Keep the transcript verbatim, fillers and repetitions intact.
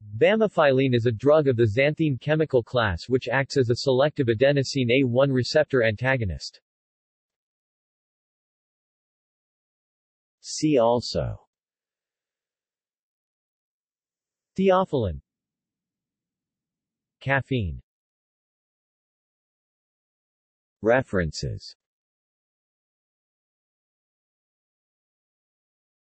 Bamifylline is a drug of the xanthine chemical class which acts as a selective adenosine A one receptor antagonist. See also: theophylline, caffeine. References